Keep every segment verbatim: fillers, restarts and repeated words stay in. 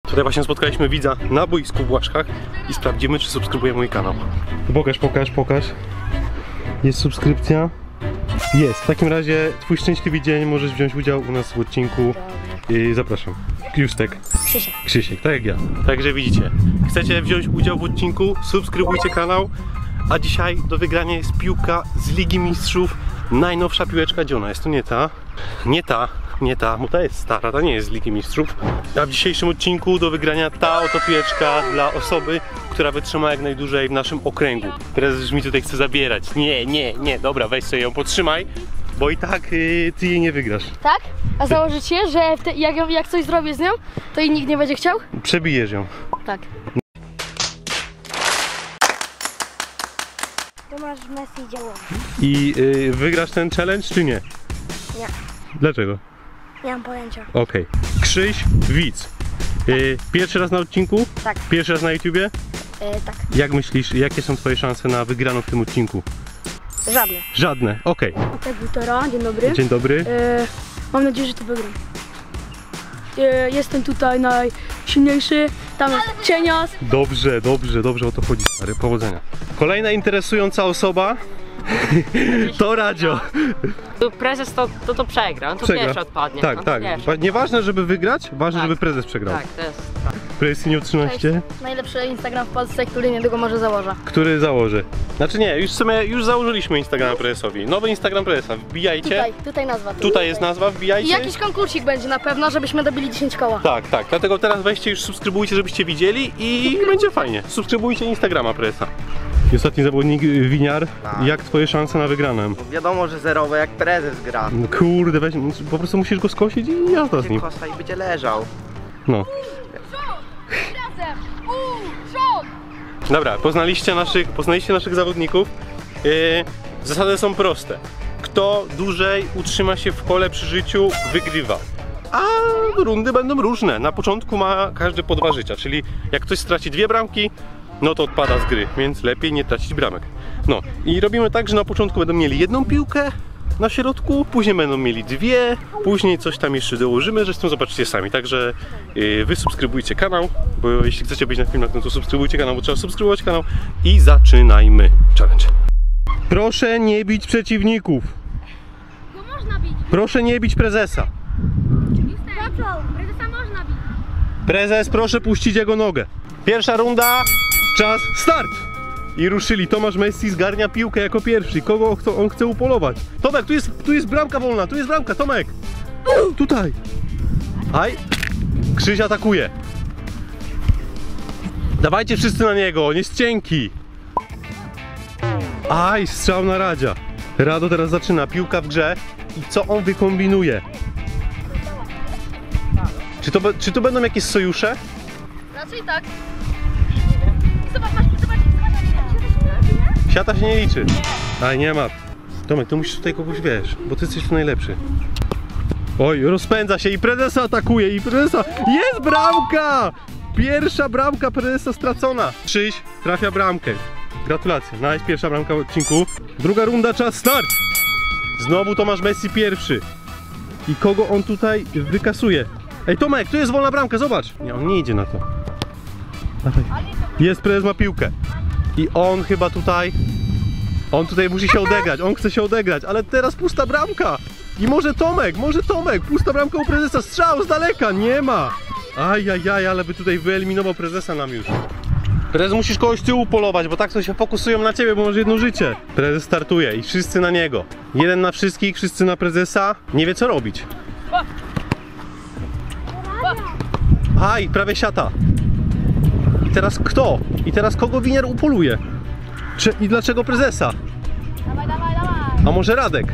Tutaj właśnie spotkaliśmy widza na boisku w Błaszkach i sprawdzimy, czy subskrybuje mój kanał. Pokaż, pokaż, pokaż. Jest subskrypcja. Jest. W takim razie twój szczęśliwy dzień, możesz wziąć udział u nas w odcinku. I zapraszam. Justek. Krzysiek. Krzysiek, tak jak ja. Także widzicie, chcecie wziąć udział w odcinku, subskrybujcie kanał. A dzisiaj do wygrania jest piłka z Ligi Mistrzów. Najnowsza piłeczka, gdzie ona jest? To nie ta. Nie ta. Nie ta, bo ta jest stara, ta nie jest z Ligi Mistrzów. A w dzisiejszym odcinku do wygrania ta oto piłeczka dla osoby, która wytrzyma jak najdłużej w naszym okręgu. Prezes mi tutaj chce zabierać. Nie, nie, nie, dobra, weź sobie ją, podtrzymaj, bo i tak yy, ty jej nie wygrasz. Tak? A założycie, że w te, jak, jak coś zrobię z nią, to i nikt nie będzie chciał? Przebijesz ją. Tak. Tu masz Messi działo. I yy, wygrasz ten challenge, czy nie? Nie. Dlaczego? Nie mam pojęcia. Okej. Okay. Krzyś, widz. Yy, pierwszy raz na odcinku? Tak. Pierwszy raz na YouTubie? Yy, tak. Jak myślisz, jakie są twoje szanse na wygraną w tym odcinku? Żadne. Żadne, okej. Okay. Tak, Witera, dzień dobry. Dzień dobry. Yy, mam nadzieję, że to wygram. Yy, jestem tutaj najsilniejszy, tam jest cienias. Dobrze, dobrze, dobrze, o to chodzi, stary, powodzenia. Kolejna interesująca osoba to Radzio. Prezes to, to, to przegra, on to Przegra. pierwszy odpadnie. Tak, on tak. Pierwszy. Nieważne, żeby wygrać, ważne, Tak. żeby prezes przegrał. Tak, to jest tak. Presiniu trzynaście, Najlepszy Instagram w Polsce, który niedługo może założę. który założy. Znaczy nie, już w sumie już założyliśmy Instagram prezesowi. Nowy Instagram prezesa, wbijajcie. Tutaj, tutaj nazwa. Tutaj jest nazwa, I wbijajcie. jakiś konkursik będzie na pewno, żebyśmy dobili dziesięć koła. Tak, tak, dlatego teraz weźcie już subskrybujcie, żebyście widzieli i będzie fajnie. Subskrybujcie Instagrama prezesa. I ostatni zawodnik, Winiar. Tak. Jak twoje szanse na wygraną? Wiadomo, że zerowe jak prezes gra. No kurde, weź, po prostu musisz go skosić i jazda z Będzie nim. kosa i będzie leżał. No. Dobra, poznaliście naszych, poznaliście naszych zawodników. Yy, zasady są proste. Kto dłużej utrzyma się w kole przy życiu, wygrywa. A rundy będą różne. Na początku ma każdy po dwa życia, czyli jak ktoś straci dwie bramki, no to odpada z gry, więc lepiej nie tracić bramek. No i robimy tak, że na początku będą mieli jedną piłkę na środku, później będą mieli dwie, później coś tam jeszcze dołożymy, zresztą zobaczycie sami. Także yy, wy subskrybujcie kanał, bo jeśli chcecie być na filmach, no to subskrybujcie kanał, bo trzeba subskrybować kanał i zaczynajmy challenge. Proszę nie bić przeciwników. No można bić. Proszę nie bić prezesa. Prezesa można bić. Prezes, proszę puścić jego nogę. Pierwsza runda, czas, start! I ruszyli. Tomasz Messi zgarnia piłkę jako pierwszy. Kogo on chce upolować? Tomek, tu jest, tu jest bramka wolna, tu jest bramka, Tomek! Tutaj! Aj! Krzyś atakuje. Dawajcie wszyscy na niego, on jest cienki. Aj, strzał na Radzia. Rado teraz zaczyna, piłka w grze. I co on wykombinuje? Czy to, czy to będą jakieś sojusze? Raczej tak. Zobacz, zobacz, zobacz, zobacz. Siata się nie liczy. Aj, nie ma. Tomek, ty musisz tutaj kogoś, wiesz, bo ty jesteś tu najlepszy. Oj, rozpędza się i prezesa atakuje, i prezesa... Jest bramka! Pierwsza bramka prezesa stracona. Krzyś trafia bramkę. Gratulacje, nice, pierwsza bramka w odcinku. Druga runda, czas, start! Znowu Tomasz Messi pierwszy. I kogo on tutaj wykasuje? Ej, Tomek, tu jest wolna bramka, zobacz! Nie, on nie idzie na to. Dawaj. Jest, prezes ma piłkę. I on chyba tutaj... On tutaj musi się odegrać, on chce się odegrać, ale teraz pusta bramka! I może Tomek, może Tomek, pusta bramka u prezesa, strzał z daleka, nie ma! Ajajaj, ale by tutaj wyeliminował prezesa nam już. Prezes, musisz kogoś tyłu polować, bo tak to się fokusują na ciebie, bo masz jedno życie. Prezes startuje i wszyscy na niego. Jeden na wszystkich, wszyscy na prezesa. Nie wie co robić. Aj, prawie siata. I teraz kto? I teraz kogo Winiar upoluje? Czy, i dlaczego prezesa? Dawaj, dawaj, dawaj. A może Radek?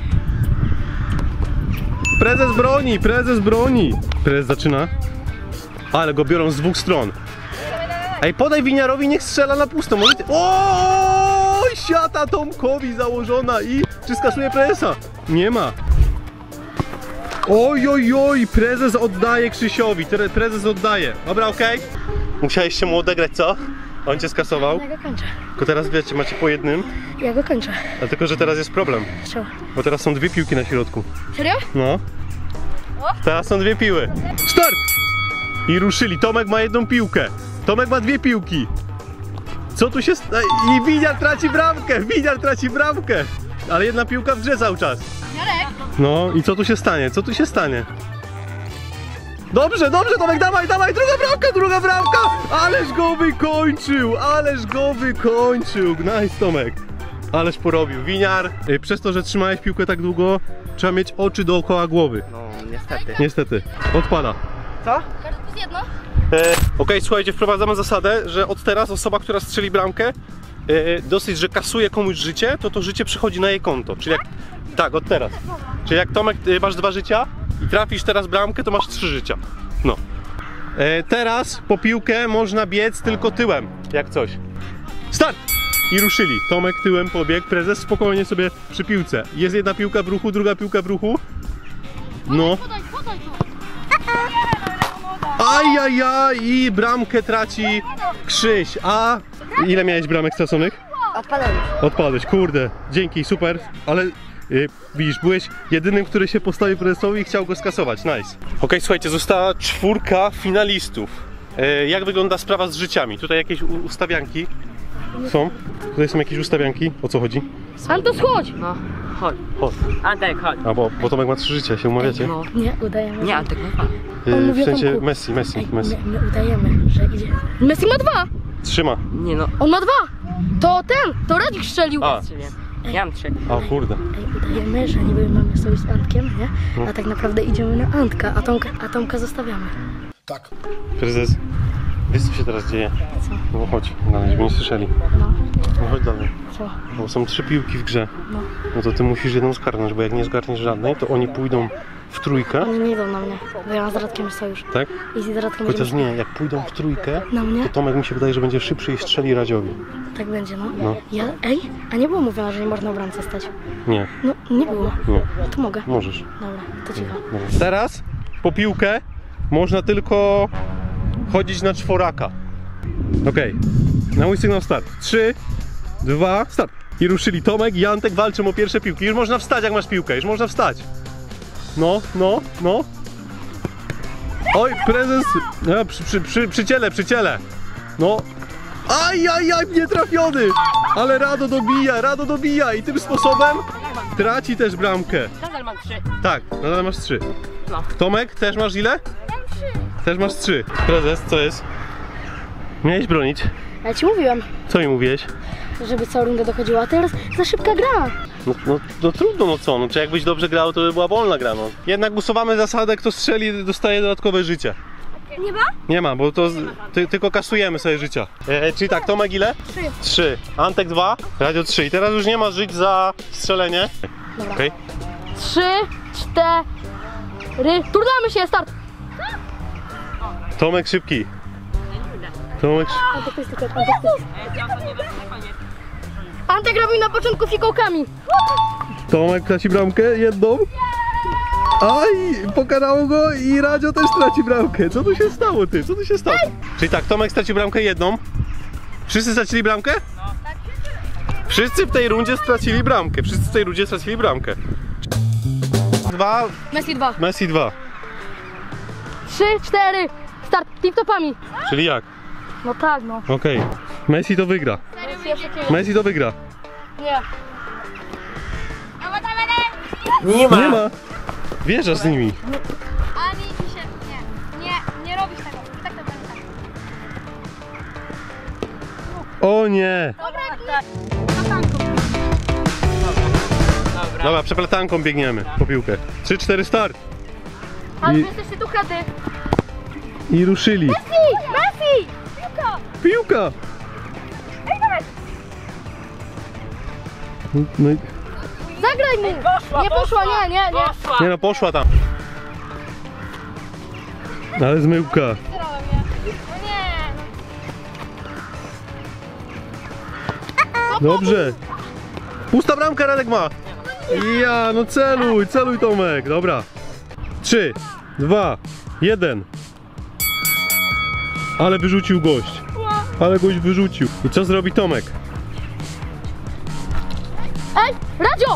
Prezes broni, prezes broni. Prezes zaczyna. Ale go biorą z dwóch stron. Ej, podaj Winiarowi, niech strzela na pusto. Może... O, siata Tomkowi założona i czy skasuje prezesa? Nie ma. Oj, oj, oj, prezes oddaje Krzysiowi. Prezes oddaje. Dobra, okej. Okay. Musiałeś się mu odegrać, co? On cię skasował. Ja go kończę. Tylko teraz wiecie, macie po jednym. Ja go kończę. Dlatego, że teraz jest problem. Czemu? Bo teraz są dwie piłki na środku. Serio? No. Teraz są dwie piły. Start! I ruszyli. Tomek ma jedną piłkę. Tomek ma dwie piłki. Co tu się sta... I Winiar traci bramkę. Winiar traci bramkę. Ale jedna piłka w grze cały czas. No i co tu się stanie? Co tu się stanie? Dobrze, dobrze, Tomek, dawaj, dawaj, druga bramka, druga bramka! Ależ go wykończył, ależ go wykończył. Nice, Tomek. Ależ porobił. Winiar, y, przez to, że trzymałeś piłkę tak długo, trzeba mieć oczy dookoła głowy. No, niestety. Niestety. Odpada. Co? E, Okej, słuchajcie, wprowadzamy zasadę, że od teraz osoba, która strzeli bramkę, e, dosyć, że kasuje komuś życie, to to życie przychodzi na jej konto. Czyli jak... Tak, od teraz. Czyli jak Tomek, ty masz dwa życia i trafisz teraz bramkę, to masz trzy życia. No. E, teraz po piłkę można biec tylko tyłem, jak coś. Start! I ruszyli. Tomek tyłem pobiegł, prezes spokojnie sobie przy piłce. Jest jedna piłka w ruchu, druga piłka w ruchu. No. Ajajaj, i bramkę traci Krzyś. A ile miałeś bramek straconych? Odpadamy. Odpadłeś, kurde. Dzięki, super. Ale y, widzisz, byłeś jedynym, który się postawił prezesowi i chciał go skasować. Nice. Okej, słuchajcie, została czwórka finalistów. Y, jak wygląda sprawa z życiami? Tutaj jakieś u- ustawianki są? Tutaj są jakieś ustawianki. O co chodzi? Santos, chodź! No, chodź. Chodź. Antek, chodź. A bo, bo Tomek ma trzy życia, się umawiacie? No. Nie, udajemy. Nie, Antek, no chodź. Y, on mówi w sensie Tomku. Messi, Messi, Ej, Messi. my, my udajemy, że idzie. Messi ma dwa! Trzyma. Nie no. On ma dwa! To ten, to Radzik strzelił! A. Trzy, nie. Ja mam trzy. A kurde. Ej, udajemy, że niby mamy sobie z Antkiem, nie? No. A tak naprawdę idziemy na Antka, a Tomka, a Tomka zostawiamy. Prezes, wiesz co się teraz dzieje? Co? No chodź, dalej, żeby nie słyszeli. No, No chodź dalej. co? Bo są trzy piłki w grze. No. No to ty musisz jedną zgarnąć, bo jak nie zgarniesz żadnej, to oni pójdą w trójkę, Oni nie idą na mnie, bo ja mam z Radkiem sojusz. tak? I z Radkiem Chociaż będziemy... nie, jak pójdą w trójkę, Na mnie? to Tomek mi się wydaje, że będzie szybszy i strzeli Radziowi. Tak będzie, no. No. Ja, ej, a nie było mówione, że nie można w bramce stać. Nie, No, nie było. nie, No to mogę. możesz. Dobra, to cicho. Dobra. Teraz po piłkę można tylko chodzić na czworaka. Okej, na mój sygnał start. Trzy, dwa, start. I ruszyli. Tomek i Antek walczą o pierwsze piłki. Już można wstać, jak masz piłkę, już można wstać. No, no, no. Oj, prezes. No, przy, przy, przy, przy ciele, przy ciele. No. Aj, aj, aj, nie trafiony. Ale Rado dobija, Rado dobija i tym sposobem traci też bramkę. Nadal mam trzy. Tak, nadal masz trzy. No. Tomek, też masz ile? Mam trzy. Też masz trzy. Prezes, co jest? Miałeś bronić. Ja ci mówiłem, Co mi mówiłeś? żeby całą rundę dochodziła, a teraz za szybka gra. No, no, no trudno, no co? No, czy jakbyś dobrze grał, to by była wolna gra, no. Jednak usuwamy zasadę, kto strzeli, dostaje dodatkowe życie. Nie ma? Nie ma, bo to z, ty, tylko kasujemy sobie życia. E, czyli tak, Tomek ile? Trzy. Trzy. Antek dwa, Radio trzy. I teraz już nie ma żyć za strzelenie. Dobra. Okej. Trzy, cztery, turnamy się, start! Tomek szybki. Tomek szy- Antek to jest tylko Antek to jest. Antek robił na początku fikołkami. Tomek traci bramkę, jedną. Aj, pokarało go i Radzio też traci bramkę. Co tu się stało, ty? Co tu się stało? Czyli tak, Tomek stracił bramkę jedną. Wszyscy stracili bramkę? Wszyscy w tej rundzie stracili bramkę. Wszyscy w tej rundzie stracili bramkę. Dwa, Messi dwa. Messi dwa. Trzy, cztery, start, tip-topami. Czyli jak? No tak, no. Okej. Messi to wygra. Messi to wygra. Nie. Nie ma. Nie ma. Wjeżdżasz z nimi. Ani się, nie, nie, nie robisz tego. Tak to będzie. O nie. Dobra, na tanku. Dobra. Dobra, przeplatanką biegniemy po piłkę. Trzy, cztery, start. Ale I- wy jesteście tu krady. I ruszyli. Messi! Messi! Piłka! Piłka! No i... Zagraj mu! Poszła, Nie poszła, nie, nie, nie. Poszła. Nie no, poszła tam. Ale zmyłka. No nie, Dobrze. Pusta bramka Radek ma. Ja, no celuj, celuj Tomek. Dobra. Trzy, dwa, jeden. Ale wyrzucił gość. Ale gość wyrzucił. I co zrobi Tomek? Ej, Radio!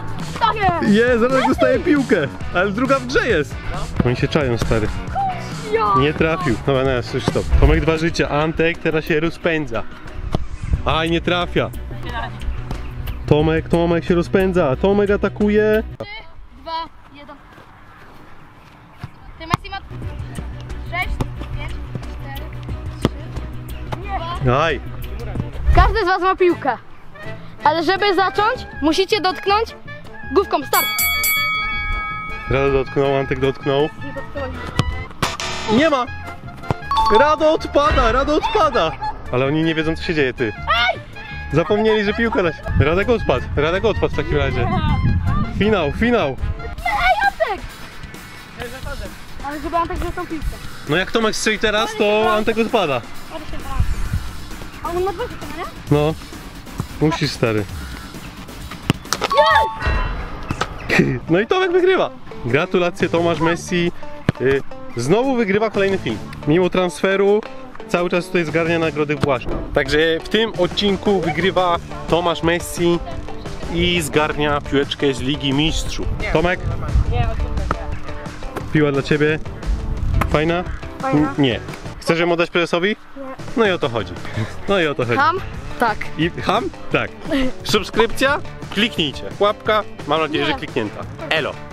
Tak jest! Je, zaraz dostaje piłkę. Ale druga w grze jest. Oni się czają, stary. Nie trafił. Dobra, no, już stop. Tomek dwa życia, Antek teraz się rozpędza. Aj, nie trafia. Tomek, Tomek się rozpędza. Tomek atakuje. Dwa, jeden. Ty Messi ma... Sześć, pięć, cztery, trzy, dwa. Aj. Każdy z was ma piłkę. Ale żeby zacząć, musicie dotknąć główką. Start. Rado dotknął, Antek dotknął. Nie ma! Rado odpada, Rado odpada! Ale oni nie wiedzą, co się dzieje, ty. Zapomnieli, że piłka leci. Radek odpadł, Radek odpadł w takim razie. Finał, finał. Ale żeby Antek wziął tą piłkę. No jak Tomek strzeli teraz, to Antek odpada. A on ma dwa życia, nie? No. Musisz, stary. No i Tomek wygrywa. Gratulacje, Tomasz Messi. Y, znowu wygrywa kolejny film. Mimo transferu cały czas tutaj zgarnia nagrody w Błaszku. Także w tym odcinku wygrywa Tomasz Messi i zgarnia piłeczkę z Ligi Mistrzów. Tomek, Nie, odwrócę się. piła dla ciebie. Fajna? Fajna. N- Nie. Chcesz ją oddać prezesowi? Nie. No i o to chodzi. No i o to chodzi. Tam? Tak. I ham? Tak. Subskrypcja? Kliknijcie. Łapka? Mam nadzieję, Nie. że kliknięta. Elo.